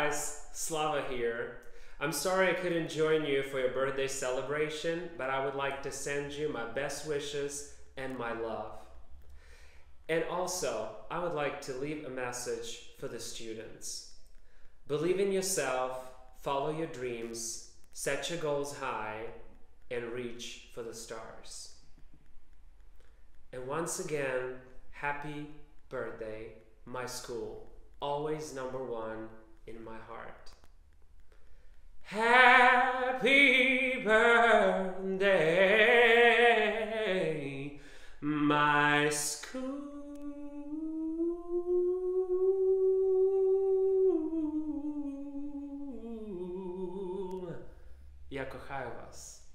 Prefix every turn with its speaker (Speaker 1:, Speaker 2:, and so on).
Speaker 1: guys, Slava here. I'm sorry I couldn't join you for your birthday celebration, but I would like to send you my best wishes and my love. And also, I would like to leave a message for the students. Believe in yourself, follow your dreams, set your goals high, and reach for the stars. And once again, happy birthday, my school, always number one in my heart. Happy birthday, my school. Ja kochаю вас.